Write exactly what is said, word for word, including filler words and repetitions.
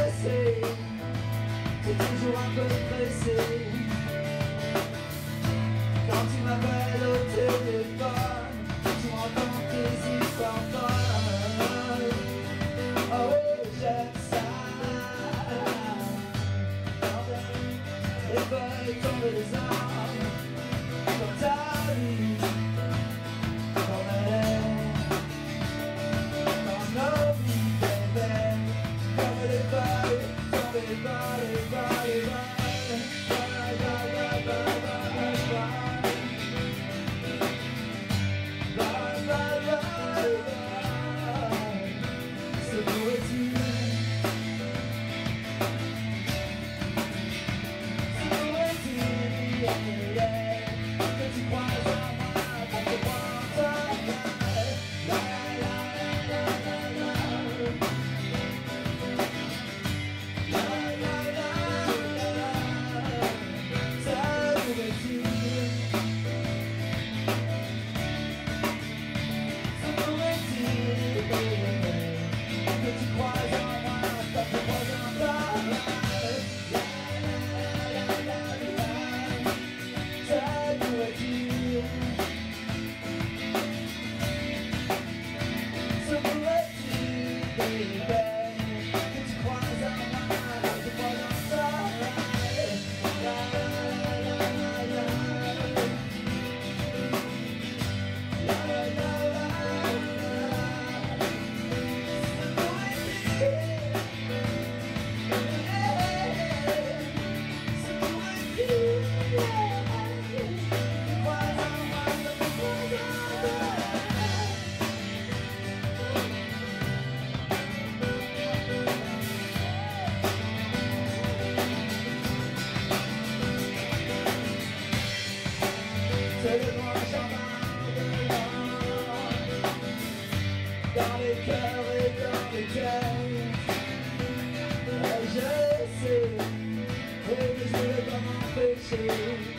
sais, t'es toujours un peu pressé. Quand tu m'appelles au téléphone, tu m'entends tes histoires folles. Oh oui, j'aime ça. Les feuilles tombent des arbres, dans ta vie, comme elle est, dans nos vies, bébé, comme les feuilles tombées par les vagues, les vagues, bye, bye, bye, bye, bye, bye. Bye, bye, bye, bye. Se pourrait-il, se pourrait-il, yeah, yeah, que tu crois en moi, qu'on te croit en toi, la la la la la la la la la la. Se pourrait-il, se pourrait-il, que tu crois en moi, qu'on te croit en toi, la la la la la. Se pourrait-il, se pourrait-il, baby, que tu crois en moi, qu'on te croit en toi, la la la la la la. La la la la la. Se pourrait-il, yeah. Se pourrait-il, yeah. Tu crois en moi, que tu crois en toi. C'est le grand jardin de l'or, dans les cœurs et dans les têtes. Et je sais, et je sais comment m'empêcher.